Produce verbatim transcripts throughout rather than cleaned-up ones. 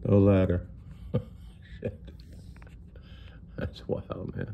No ladder. Shit. That's wild, man.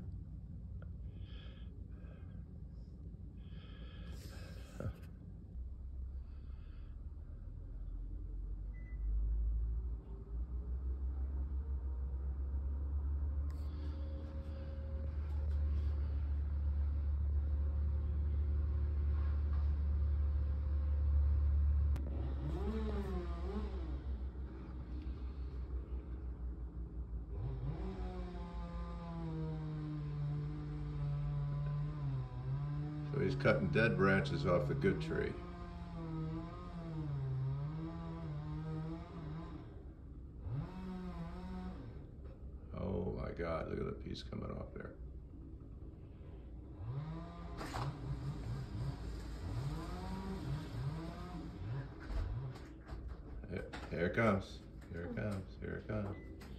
So he's cutting dead branches off the good tree. Oh my God, look at the piece coming off there. Here, here it comes, here it comes, here it comes.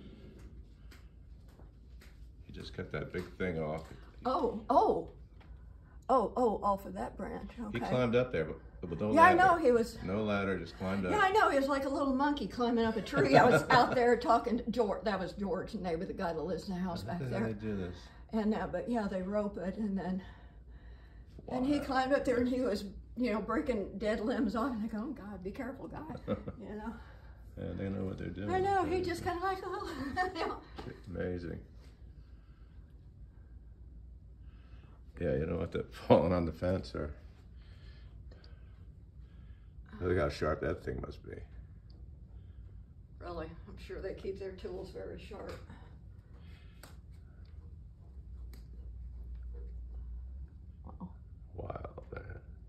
He just cut that big thing off. Oh, oh. Oh, oh, off of that branch. Okay. He climbed up there, but, but no yeah, ladder. I know he was. No ladder, just climbed up. Yeah, I know. He was like a little monkey climbing up a tree. I was out there talking to George. That was George, neighbor, the guy that lives in the house back there. How did they do this? And uh, but yeah, they rope it, and then Wow. and he climbed up there, and he was, you know, breaking dead limbs off. And I go, oh God, be careful, guy. You know. Yeah, they know what they're doing. I know. He just kind of like, oh, you know. Amazing. Yeah, you know what? They're falling on the fence, or look how sharp that thing must be. Really, I'm sure they keep their tools very sharp. Wow. Wow, man.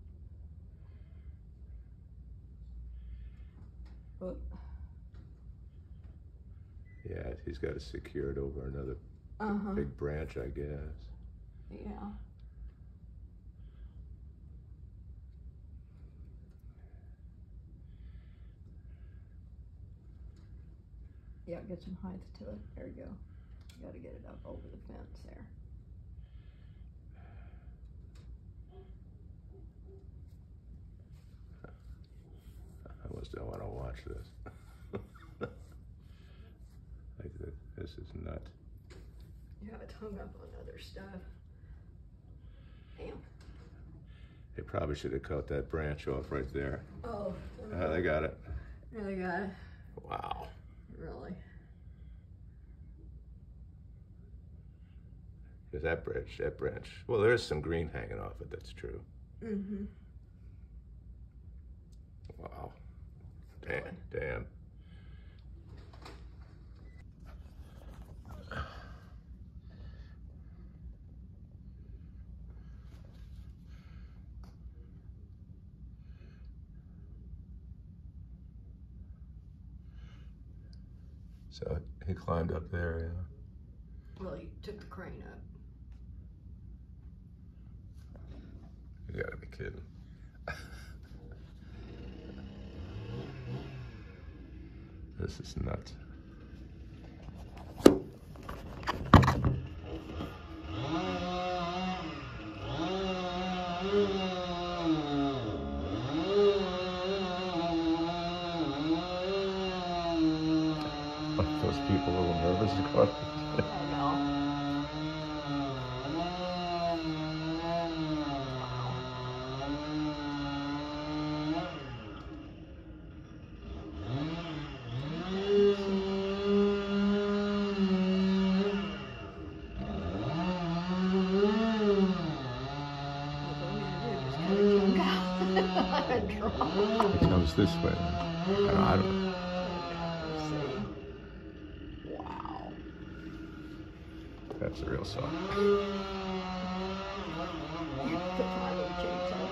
But, Yeah, he's got to secure it over another uh-huh. big branch, I guess. Yeah. Yeah, get some height to it. There you go. You got to get it up over the fence there. I almost don't want to watch this. Like this, this is nuts. Yeah, it's hung up on other stuff. Damn. They probably should have cut that branch off right there. Oh. Uh, they got it. Yeah, they got it. Wow. Really? Because that branch, that branch, well, there's some green hanging off it, that's true. Mm-hmm. Wow. Damn, damn. So he climbed up there, yeah. Well, he took the crane up. You gotta be kidding. This is nuts. Those people a little nervous across the I know. It comes this way. I don't, I don't know. Wow. That's a real song. You put my little chainsaw.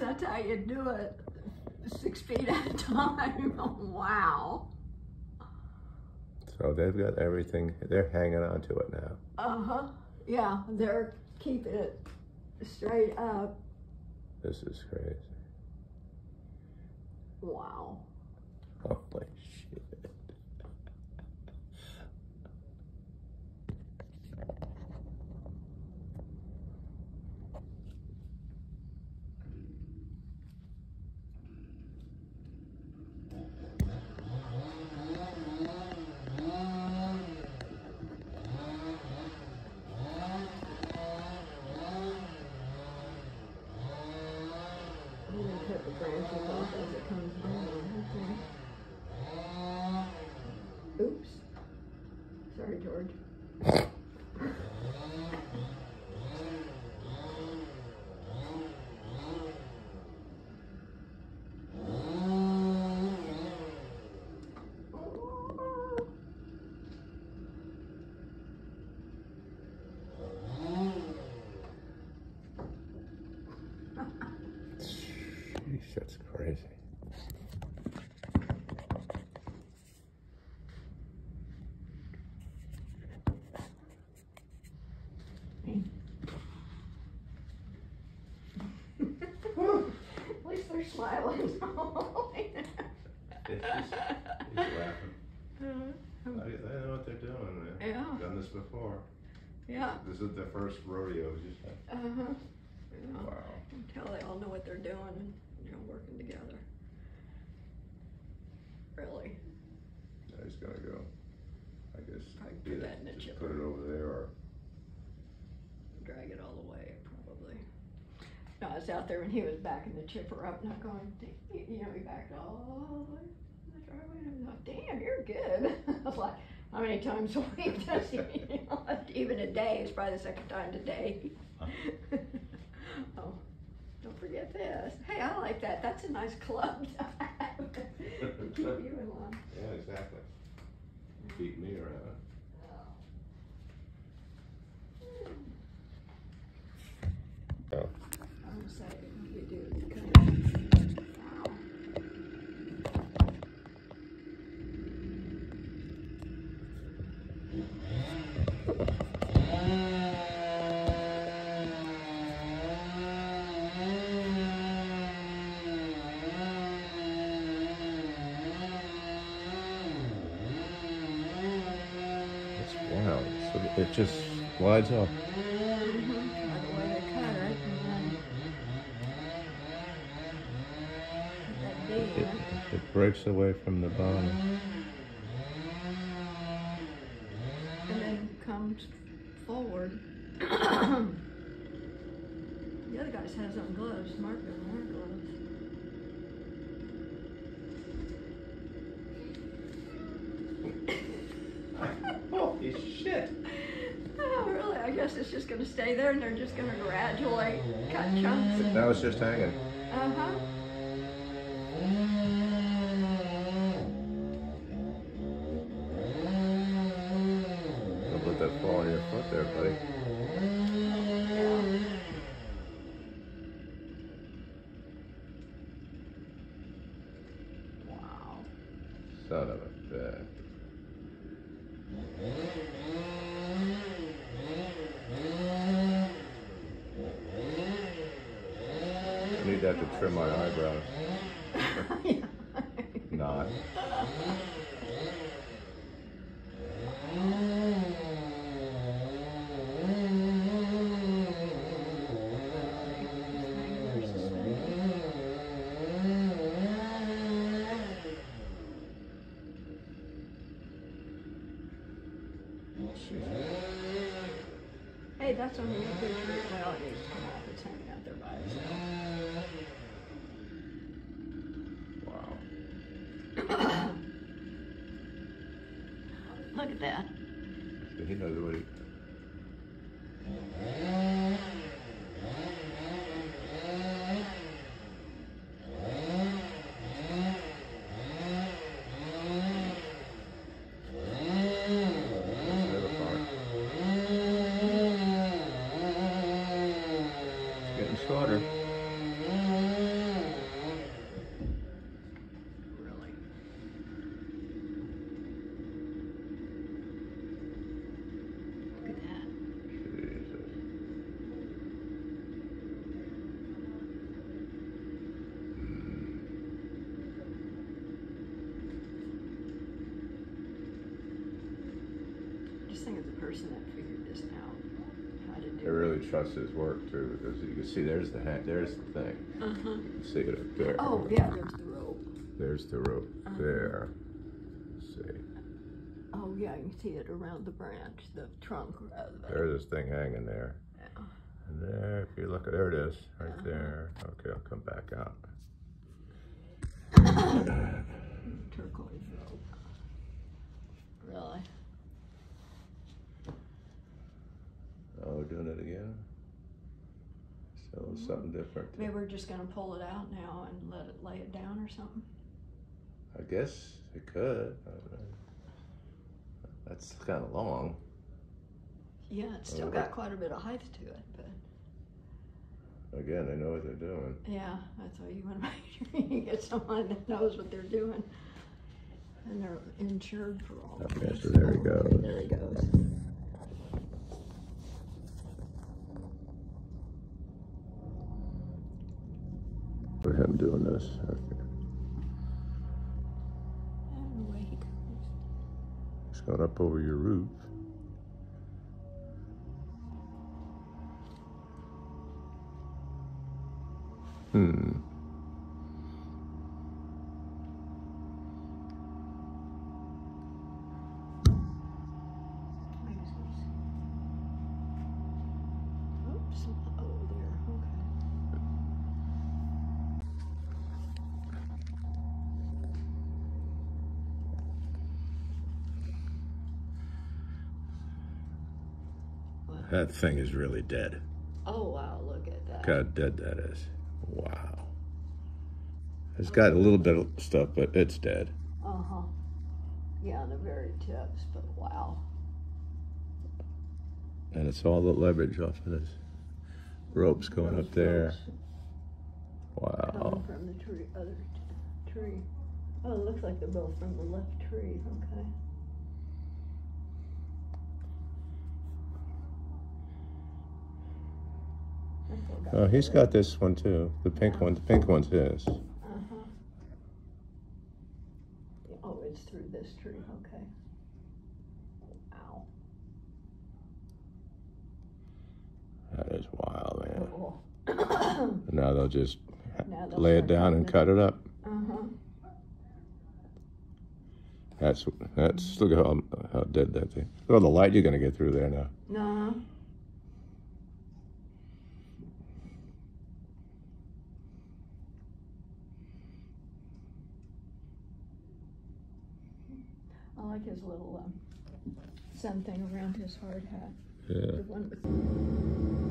that's how you do it. Six feet at a time. Wow. So they've got everything, they're hanging on to it now. Uh-huh. Yeah, they're keeping it straight up. This is crazy. Wow. Holy shit. I'm gonna cut the branches off as it comes down. Okay. Oops. Sorry, George. Jeez, that's crazy. At least they're smiling. It's just, he's laughing. I, they know what they're doing, man. Yeah. Done this before. Yeah. This is the first rodeo. Just like, Uh-huh. Yeah. wow. You can tell they all know what they're doing and, you know, working together. Really. Now he's gonna go. I guess Probably put either that in the just chipper. put it over there or. Drag it all the way, probably. No, I was out there when he was backing the chipper up, not going, you know, he backed all the way to the driveway, and I was like, damn, you're good. I was like, how many times a week does he, you know, even a day, it's probably the second time today. Oh, don't forget this. Hey, I like that, that's a nice club to have. Keep you in line. Yeah, exactly. Keep me around. Oh. I'm gonna say, we do kind of, wow. It's wild. So it just slides off. Mm-hmm. By the way they cut it, and then that D in It, it. it breaks away from the bottom. And then comes forward. The other guys has on gloves. Mark doesn't wear gloves. Holy shit! Oh, really? I guess it's just going to stay there, and they're just going to gradually cut chunks. Now it's just hanging. Uh huh. Don't let that fall on your foot there, buddy. Yeah. Wow. Son of a bitch. I need that to trim my eyebrows. Yeah. Not. Hey, that's on the picture. Well, it needs to come off. It's hanging out there by itself. Wow. Look at that. He knows what he. Never far. It's getting shorter. think it's the person that figured this out, how to do I really trust his work too, because you can see there's the hand, there's the thing. Uh-huh. You can see it up there. Oh, yeah, there's the rope. There's the rope Uh-huh. there. Let's see. Oh, yeah, you can see it around the branch, the trunk. Rather. There's this thing hanging there. Yeah. And there, if you look at, there it is, right Uh-huh. there. Okay, I'll come back out. Turquoise rope. Really? Oh, we're doing it again? So Mm-hmm. something different. Maybe we're just gonna pull it out now and let it lay it down or something. I guess it could. I don't know. That's kind of long. Yeah, it's still Oh, got quite a bit of height to it, but Again, they know what they're doing. yeah, that's why you want to make sure you get someone that knows what they're doing. And they're insured for all of Okay, this. so there he goes. There he goes. For him doing this. Okay. And away he goes. It's going up over your roof. Hmm. Oops. Oh, there. Okay. What? That thing is really dead. Oh, wow, look at that. Look how dead that is. Wow. It's got a little bit of stuff, but it's dead. Uh-huh. Yeah, on the very tips, but wow. And it's all the leverage off of this. Ropes going Those up there. ropes Wow. Coming from the tree, other t- tree. Oh, it looks like they're both from the left tree, okay. That poor guy. Oh, he's got this one too. The pink one. The pink one's his. Uh-huh. Oh, it's through this tree, okay. Wow. That is wild, man. Oh. And now they'll just Now they'll lay it start down cutting and it. cut it up. Uh-huh. That's that's look at how how dead that thing. Look at all the light you're gonna get through there now. No. I like his little um, sun thing around his hard hat. Yeah. The one with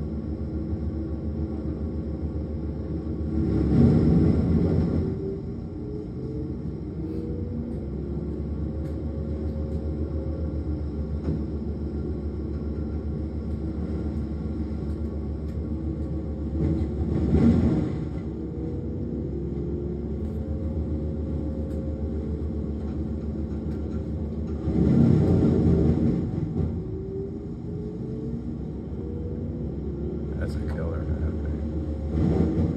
That's a killer. Okay.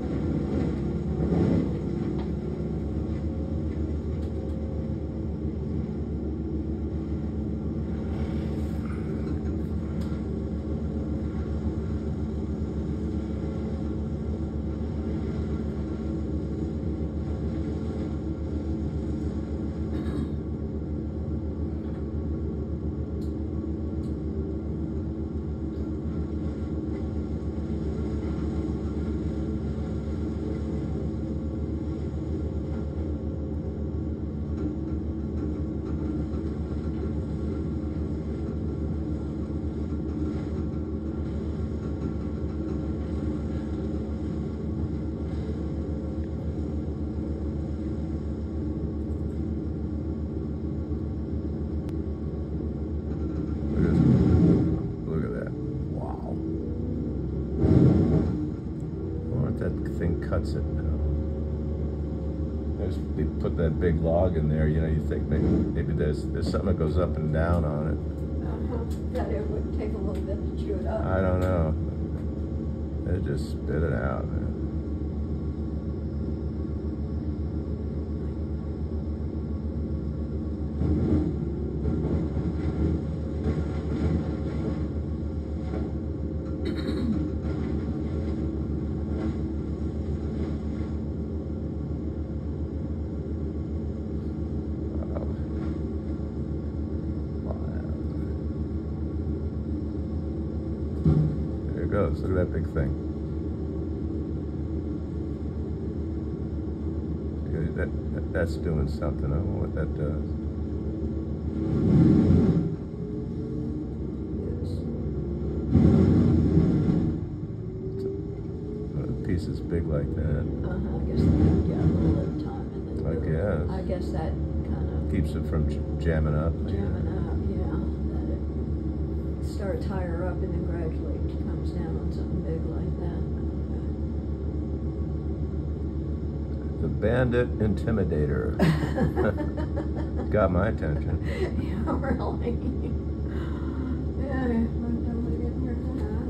Look at that. Wow. What that thing cuts it now. There's, they put that big log in there, you know, you think maybe, maybe there's, there's something that goes up and down on it. uh-huh. That it would take a little bit to chew it up. I don't know. They just spit it out, man. goes. Look at that big thing. That, that that's doing something. I don't know what that does. Yes. A piece is big like that. Uh huh. I guess that, yeah, a little at a time, and then I guess. I guess that kind of keeps it from jamming up. Jamming up, yeah. That it starts higher up and then gradually comes down on something big like that. The Bandit Intimidator. Got my attention. Yeah, really. Yeah, I'm totally getting rid of that.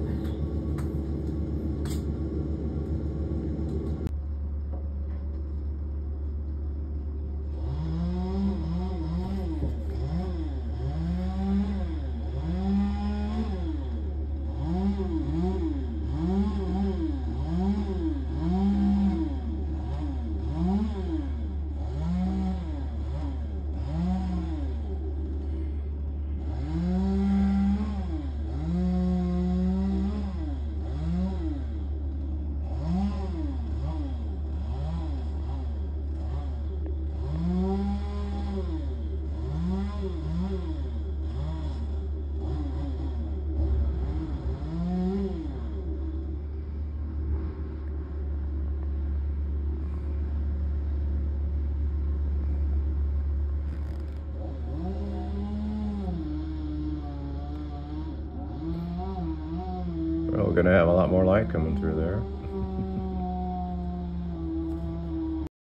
Well, we're going to have a lot more light coming through there.